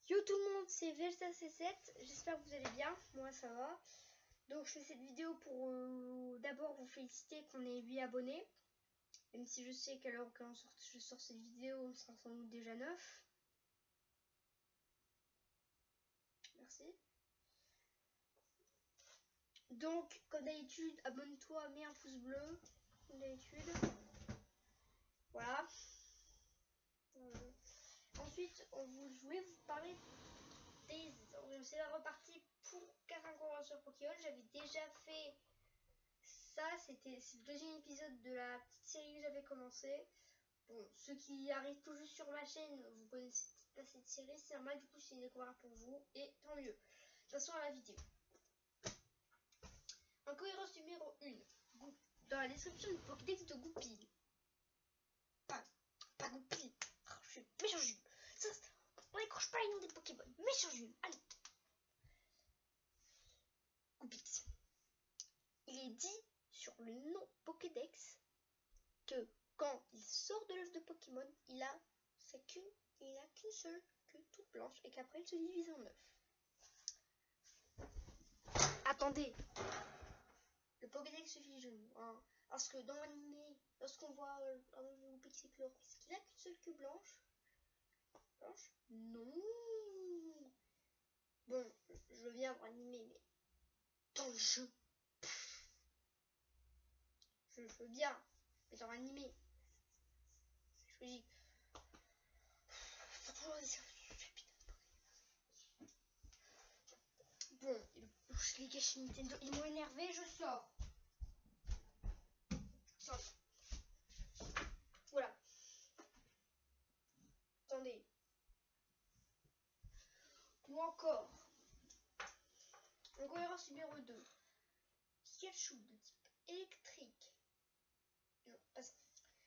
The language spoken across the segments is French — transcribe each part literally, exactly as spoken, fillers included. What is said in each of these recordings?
Yo tout le monde, c'est Velsa C sept, j'espère que vous allez bien, moi ça va. Donc je fais cette vidéo pour euh, d'abord vous féliciter qu'on ait huit abonnés. Même si je sais qu'à l'heure où sort, je sors cette vidéo, on sera sans doute déjà neuf. Merci. Donc comme d'habitude, abonne-toi, mets un pouce bleu, comme d'habitude. Voilà. Euh, ensuite, on vous, je voulais vous parler des... C'est la repartie pour quarante conventions Pokémon. J'avais déjà fait ça, c'était le deuxième épisode de la petite série que j'avais commencé. Bon, ceux qui arrivent tout juste sur ma chaîne, vous connaissez pas cette série, c'est normal, du coup c'est une découverte pour vous, et tant mieux. De toute façon, à la vidéo. Incohérence numéro un. Dans la description du Pokédex de Goupil. Pas, pas Goupil. Oh, je suis méchant Jules. Ça, on n'accroche pas les noms des Pokémon. Méchant Jules. Allez. Goupix. Il est dit sur le nom Pokédex que quand il sort de l'œuf de Pokémon, il a sa queue, il a qu'une seule queue toute blanche et qu'après il se divise en neuf. Attendez, le Pokédex se fiche de nous, hein, parce que dans l'animé, lorsqu'on voit euh, le Goupixéclore, est-ce qu'il a qu'une seule queue blanche? Blanche? Non. Bon, je viens voir l'animé, mais dans le jeu, je, je veux bien, mais dans l'animé, c'est logique. Faut toujours des Bon, je l'ai gâché Nintendo, ils m'ont énervé, je sors. Je sors. Voilà. Attendez. Ou encore. Incohérence numéro deux. Pikachu de type électrique. Non, pas ça.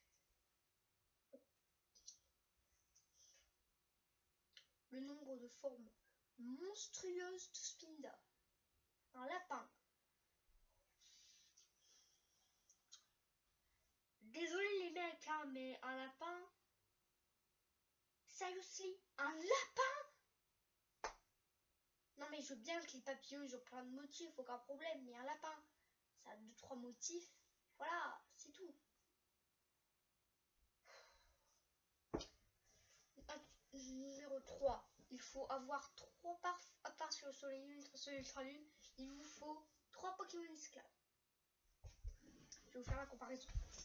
Le nombre de formes monstrueuses de Spinda. Un lapin. Désolé les mecs, hein, mais un lapin. Seriously, un lapin? Non mais je veux bien que les papillons ils ont plein de motifs, aucun problème, mais un lapin, ça a deux trois motifs. Voilà, c'est tout. Numéro trois. Il faut avoir trois parts, à part sur le soleil lune, sur l'ultra lune, il vous faut trois Pokémon esclaves. Je vais vous faire la comparaison.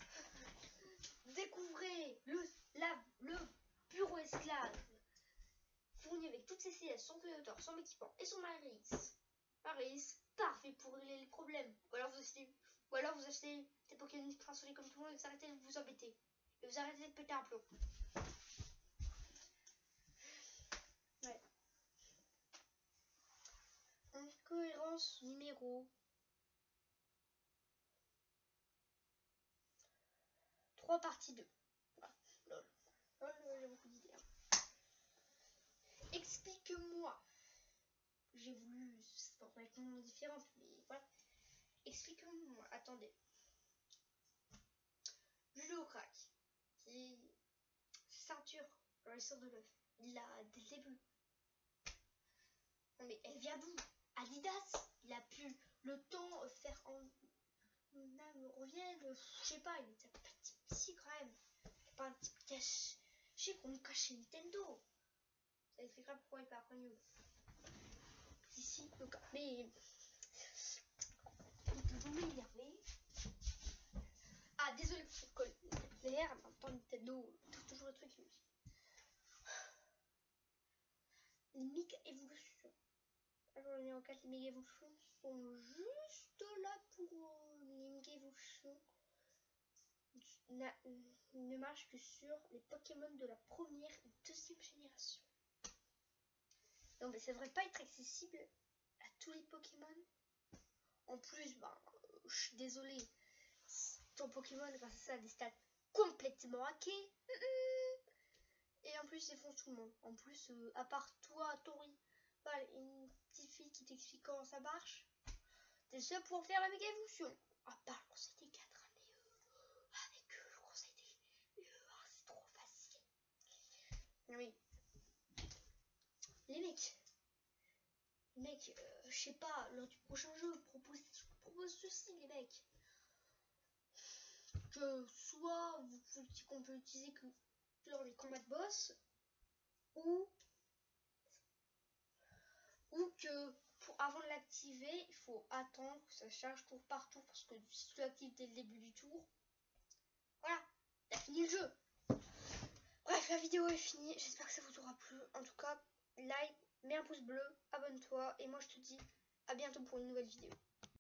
Découvrez le, la, le bureau esclave fourni avec toutes ses célestes, son Toyota, son équipement et son Maris. Maris, parfait pour régler les problèmes. Ou alors vous achetez, ou alors vous achetez des Pokémon transformés comme tout le monde et vous arrêtez de vous embêter. Et vous arrêtez de péter un plomb. Ouais. Incohérence numéro trois partie deux. Voilà. Lol. Lol, j'ai beaucoup d'idées. Hein. Explique-moi. J'ai voulu c'est complètement différent, mais voilà. Explique-moi. Attendez. Judo Crack, qui ceinture dans l'histoire de l'œuf, il l'a dès le début. Non mais elle vient d'où? Adidas. Il a pu le temps faire en âme revienne. Je sais pas, il était petit petit quand même. C'est pas un petit cache. Je sais qu'on cache chez Nintendo. Ça expliquera pourquoi il peut apprendre mieux. Si si, donc, mais vous m'énervez. Ah désolé pour le l'air, en même temps Nintendo, toujours le truc. Les méga évolutions. Alors les méga évolutions sont juste là pour euh, les méga évolutions. Ne marche que sur les Pokémon de la première et deuxième génération. Non mais ça devrait pas être accessible à tous les Pokémon. En plus, ben, euh, je suis désolée, ton Pokémon grâce à ça a des stats complètement hackés. Et en plus, ils font tout le monde. En plus, euh, à part toi, Tori, voilà, une petite fille qui t'explique comment ça marche. T'es seul pour faire la méga évolution. À part le conseil des quatre, mais euh, avec eux, le conseil des. Euh, c'est trop facile. Oui. Les mec, euh, je sais pas, lors du prochain jeu, propose, propose ceci, les mecs. Que soit vous, qu'on peut utiliser que lors des combats de boss, ou, ou que pour, avant de l'activer, il faut attendre que ça charge tour par tour, parce que si tu l'actives dès le début du tour, voilà, t'as fini le jeu. Bref, la vidéo est finie, j'espère que ça vous aura plu. En tout cas, like, mets un pouce bleu, abonne-toi, et moi je te dis à bientôt pour une nouvelle vidéo.